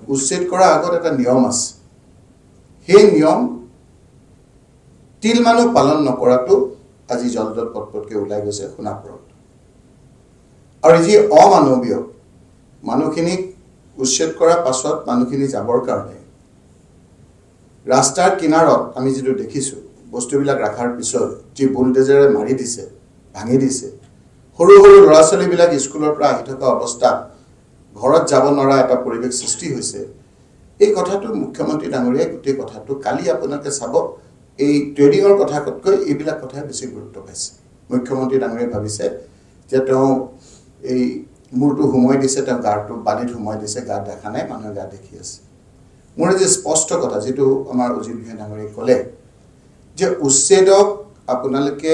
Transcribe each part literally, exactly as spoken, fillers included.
উচ্ছেদ কৰাৰ আগত এটা নিয়ম আছে সেই নিয়ম তিল মানুহ পালন নকৰাটো আজি জলদল পটপটকে ওলাই গৈছে শুনাপৰত আৰু যি অমানৱীয় মানুহখিনিক উচ্ছেদ কৰাৰ পাছত মানুহখিনি যাবৰ কাৰণে ৰাস্তাৰ কিনাৰত আমি যেটো দেখিছো বস্তুবিলাক ৰাখাৰ পিছত যি বুলডেজাৰে মাৰি দিছে ভাঙি দিছে সৰু সৰু ল'ৰা ছোৱালীবিলাক স্কুলৰ পৰা আহি থকা অৱস্থা ঘৰত যাব নৰা এটা পৰিৱেশ সৃষ্টি হৈছে এই কথাটো মুখ্যমন্ত্ৰী ডাঙৰীয়াই গোটেই কথাটো কালি আপোনালোকে চাব এই ট্ৰেডিংৰ কথা কতকৈ এইবিলাক কথা বেছি গুৰুত্ব পাইছে মুখ্যমন্ত্ৰী ডাঙৰীয়াই ভাবিছে যে তেওঁ এই মূৰটো হুমুৱাই দিছে তেওঁ গাৰটো বালিত হুমুৱাই দিছে গা দেখা নাই মানুহে গা দেখি আছে মোৰ যে স্পষ্ট কথা যেটো আমাৰ অজিত বিহাৰী ডাঙৰীয়াই ক'লে যে উচ্ছেদক আপোনালোকে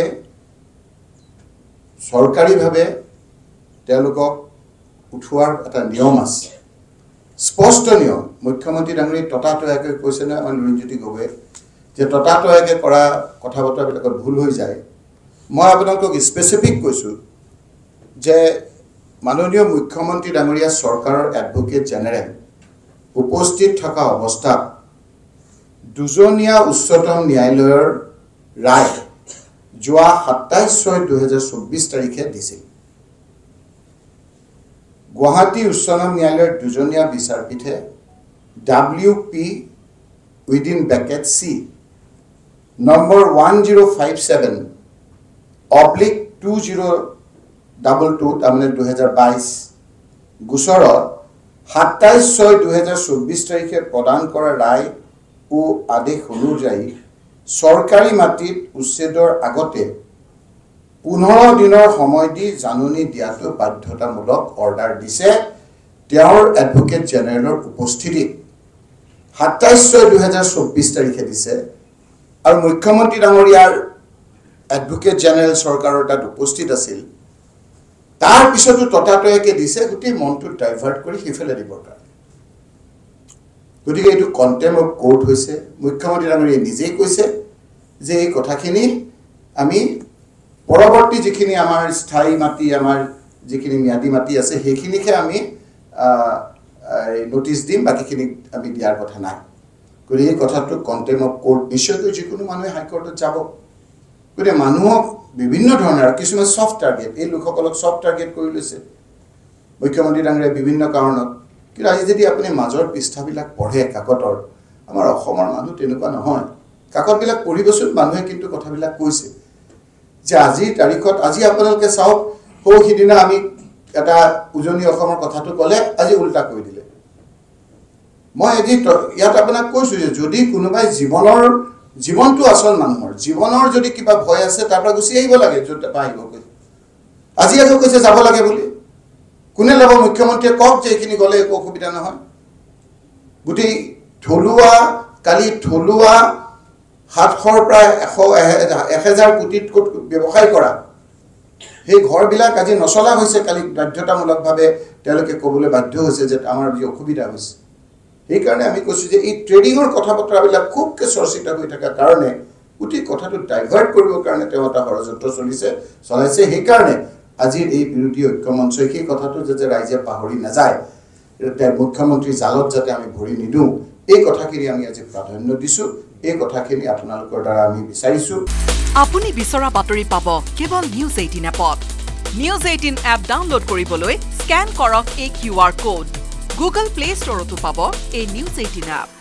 সৰকাৰীভাৱে তেওঁলোকক উঠোৱাৰ এটা নিয়ম আছে স্পষ্ট নিয়ম মুখ্যমন্ত্ৰী ডাঙৰীয়াই ততাতয়াকৈ কৈছে না লুৰিণজ্যোতি গগৈয়ে যে ততাতয়াকৈ কৰা কথা বতৰাবিলাকত ভুল হৈ যায় মই আপোনালোকক স্পেচিফিক কৈছো যে মাননীয় মুখ্যমন্ত্ৰী ডাঙৰীয়া চৰকাৰৰ এডভোকেট জেনেৰেল উপস্থিত থকা অৱস্থাত দুজনীয়া উচ্চতম ন্যায়ালয়ৰ ৰায় যোৱা সাতাইশ ছয় দুই হাজাৰ চৌব্বিছ তাৰিখে দিছিল গুৱাহাটী উচ্চতম ন্যায়ালয়ৰ দুজনীয়া বিচাৰপীঠে W P within bracket C number one zero five seven oblique two zero two two তাৰমানে দুই হাজাৰ বাইছ গোচৰত সাতাইশ ছয় দুই হাজাৰ চৌব্বিছ তাৰিখে প্ৰদান কৰা ৰায় ও আদেশ অনুযায়ী সৰকাৰী মাটিত উচ্ছেদৰ আগতে পোন্ধৰ দিনৰ সময় দি জাননী দিয়াটো বাধ্যতামূলক অৰ্ডাৰ দিছে তেওঁৰ এডভোকেট জেনেৰেলৰ উপস্থিতিত সাতাইশ ছয় দুই হাজাৰ চৌব্বিছ তাৰিখে দিছে আৰু মুখ্যমন্ত্ৰী ডাঙৰীয়াৰ এডভোকেট জেনেৰেল চৰকাৰৰ তাত উপস্থিত আছিল তাৰ পিছতো ততাতয়াকৈ দিছে গোটেই মনটো ডাইভাৰ্ট কৰি সিফালে দিবৰ কাৰণে গতিকে এইটো কন্টেম অফ কোৰ্ট হৈছে মুখ্যমন্ত্ৰী ডাঙৰীয়াই নিজেই কৈছে যে এই কথাখিনি আমি পৰৱৰ্তী যিখিনি আমাৰ স্থায়ী মাটি আমাৰ যিখিনি ম্যাদী মাটি আছে সেইখিনিকে আমি নোটিছ দিম বাকিখিনি আমি দিয়াৰ কথা নাই গতিকে এই কথাটো কন্টেম অফ কোৰ্ট নিশ্চয়কৈ যিকোনো মানুহে হাইকোৰ্টত যাব গতিকে মানুহক বিভিন্ন ধৰণৰ কিছুমান সফট টাৰ্গেট এই লোকসকলক সফট টাৰ্গেট কৰি লৈছে মুখ্যমন্ত্ৰী ডাঙৰীয়াই বিভিন্ন কাৰণত কিন্তু আজি যদি আপুনি মাজৰ পৃষ্ঠাবিলাক পঢ়ে কাকতৰ আমাৰ অসমৰ মানুহ তেনেকুৱা নহয় কাকতবিলাক পঢ়িবচোন মানুহে কিন্তু কথাবিলাক কৈছে যে আজিৰ তাৰিখত আজি আপোনালোকে চাওক হৌ সিদিনা আমি এটা উজনি অসমৰ কথাটো ক'লে আজি উল্টা কৰি দিলে মই আজি ইয়াত আপোনাক কৈছো যে যদি কোনোবাই জীৱনৰ জীৱনটো আচল মানুহৰ জীৱনৰ যদি কিবা ভয় আছে তাৰ পৰা গুচি আহিব লাগে য'ত পাহিব কৈছে আজি আকৌ কৈছে যাব লাগে বুলি কোনে ল'ব মুখ্যমন্ত্ৰীয়ে কওক যে এইখিনি গ'লে একো অসুবিধা নহয় গোটেই থলুৱা কালি থলুৱা সাতশৰ প্ৰায় এশ হাজাৰ কোটিত ব্যৱসায় কৰা সেই ঘৰবিলাক আজি নচলা হৈছে কালি বাধ্যতামূলকভাৱে তেওঁলোকে ক'বলৈ বাধ্য হৈছে যে আমাৰ যি অসুবিধা হৈছে সেইকাৰণে আমি কৈছো যে এই ট্ৰেডিংৰ কথা বতৰাবিলাক খুবকে চৰ্চিত হৈ থকা কাৰণে গোটেই কথাটো ডাইভাৰ্ট কৰিবৰ কাৰণে তেওঁ এটা ষড়যন্ত্ৰ চলিছে চলাইছে সেইকাৰণে আজিৰ এই বিৰোধী ঐক্যমঞ্চই সেই কথাটো যাতে ৰাইজে পাহৰি নাযায় মুখ্যমন্ত্ৰী জালত যাতে আমি ভৰি নিদিওঁ এই কথাখিনি আমি আজি প্ৰাধান্য দিছো এই কথাখিনি আপোনালোকৰ দ্বাৰা আমি বিচাৰিছো আপুনি বিচৰা বাতৰি পাব কেৱল নিউজ এইটিন এপত নিউজ এইটিন এপ ডাউনলোড কৰিবলৈ স্ক্যান কৰক এই Q R code Google play ষ্টৰতো পাব এই নিউজ এইটিন এপ